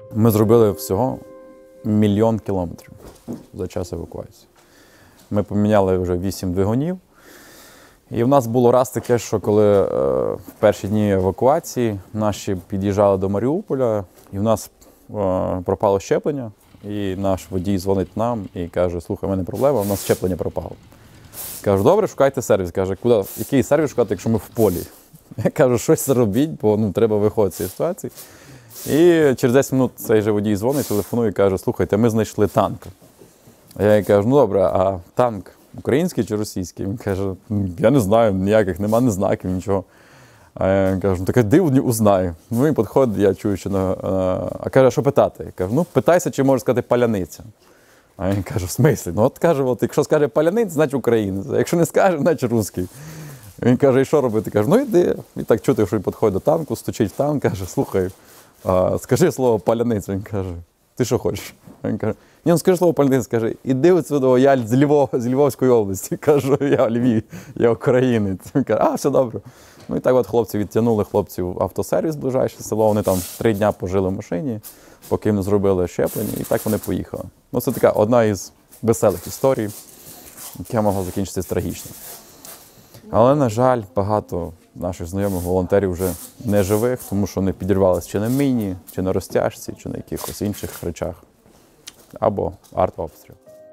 Ми зробили всього 1 мільйон кілометрів за час евакуації. Ми поміняли вже 8 двигунів. І в нас було раз таке, що коли в перші дні евакуації наші під'їжджали до Маріуполя, і в нас пропало щеплення, і наш водій дзвонить нам і каже: слухай, в мене проблема, у нас щеплення пропало. Кажу: добре, шукайте сервіс. Каже: куди? Який сервіс шукати, якщо ми в полі? Я кажу: щось робіть, бо треба виходити з цієї ситуації. І через 10 хвилин цей же водій дзвонить, телефонує і каже: слухайте, ми знайшли танк. А я їй кажу: ну добре, а танк український чи російський? Він каже: я не знаю, ніяких, нема ні знаків, нічого. А я кажу: ну таке дивно, узнаю. Ну він підходить, я чую, що а каже: що питати? Я кажу: ну питайся, чи можеш сказати паляниця. А він каже: в смислі? Ну от каже, якщо скаже паляниця, значить українець, а якщо не скаже, значить русський. Він каже: і що робити? Кажу: ну йди. І так чути, що він підходить до танку, стучить в танк, каже: слухай, скажи слово паляниця. Він каже: ти що хочеш? Він каже: ні, ну скажи слово паляниця. Скаже: іди отсюди, я з Львовської області. Кажу: я Львів, я українець. Він каже: все добре. Ну і так от хлопці відтягнули хлопців в автосервіс, ближайше село. Вони там 3 дні пожили в машині, поки їм зробили щеплення, і так вони поїхали. Ну це така одна із веселих історій, яка могла закінчитися трагічно. Але, на жаль, багато наших знайомих волонтерів вже не живих, тому що вони підірвалися чи на міні, чи на розтяжці, чи на якихось інших речах. Або артобстріл.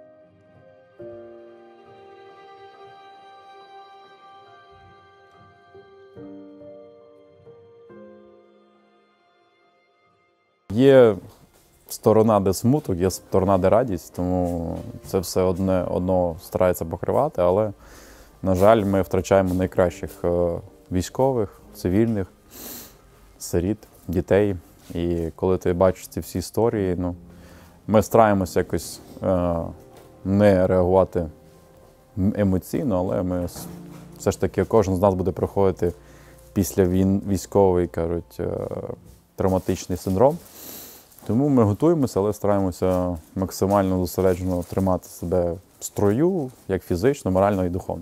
Є сторона, де смуток, є сторона, де радість, тому це все одно старається покривати, але, на жаль, ми втрачаємо найкращих військових, цивільних, сиріт, дітей. І коли ти бачиш ці всі історії, ми стараємося якось не реагувати емоційно, але ми все ж таки, кожен з нас буде проходити після військовий, кажуть, травматичний синдром. Тому ми готуємося, але стараємося максимально зосереджено тримати себе в строю, як фізично, морально і духовно.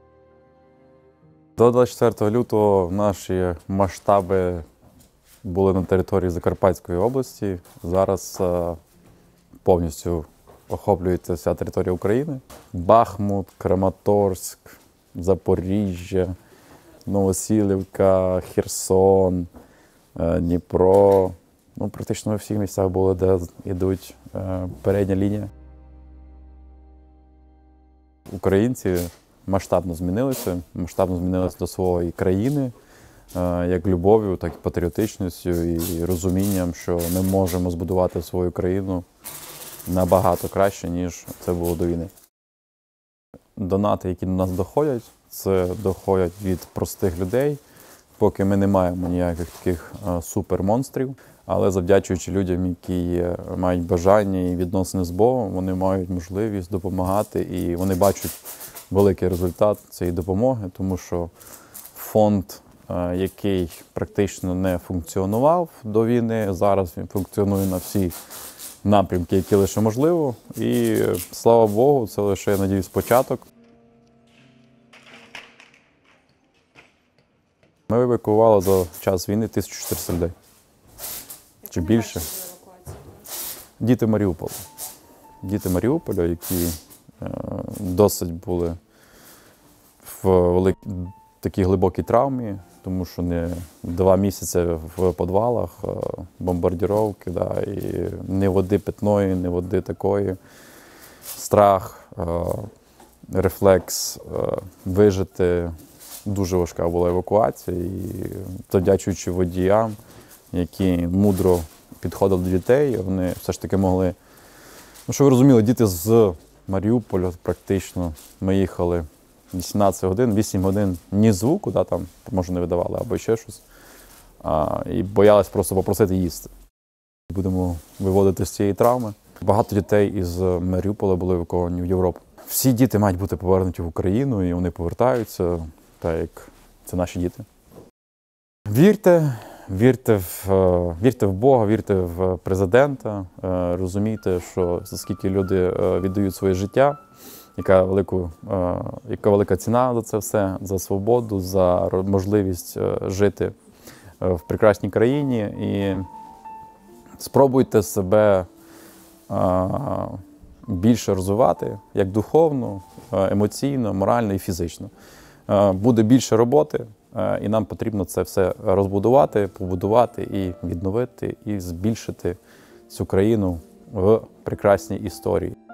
До 24 лютого наші масштаби були на території Закарпатської області. Зараз повністю охоплюється вся територія України. Бахмут, Краматорськ, Запоріжжя, Новосілівка, Херсон, Дніпро. Практично у всіх місцях були, де йдуть передня лінія. Українці масштабно змінилися до своєї країни, як любов'ю, так і патріотичністю і розумінням, що ми можемо збудувати свою країну набагато краще, ніж це було до війни. Донати, які до нас доходять, це доходять від простих людей, поки ми не маємо ніяких таких супермонстрів. Але завдячуючи людям, які мають бажання і відносини з Богом, вони мають можливість допомагати, і вони бачать великий результат цієї допомоги, тому що фонд, який практично не функціонував до війни, зараз він функціонує на всі напрямки, які лише можливо. І, слава Богу, це лише, я надіюсь, початок. Ми евакуювали за час війни 1400 людей. Чи більше. Діти Маріуполя. Діти Маріуполя, які досить були в такій глибокій травмі, тому що не 2 місяці в підвалах, бомбардировки, і ні води питної, ні води такої. Страх, рефлекс вижити. Дуже важка була евакуація, і завдячуючи водіям, які мудро підходили до дітей, вони все ж таки могли. Що ви розуміли, діти з Маріуполя практично, ми їхали 18 годин, 8 годин ні звуку, там, може, не видавали, або ще щось, і боялись просто попросити їсти. Будемо виводити з цієї травми. Багато дітей із Маріуполя були евакуовані в Європу. Всі діти мають бути повернуті в Україну, і вони повертаються, так як це наші діти. Вірте в Бога, вірте в президента, розумійте, що скільки люди віддають своє життя, яка велика ціна за це все, за свободу, за можливість жити в прекрасній країні. І спробуйте себе більше розвивати, як духовно, емоційно, морально і фізично. Буде більше роботи, і нам потрібно це все розбудувати, побудувати і відновити, і збільшити цю країну в прекрасній історії.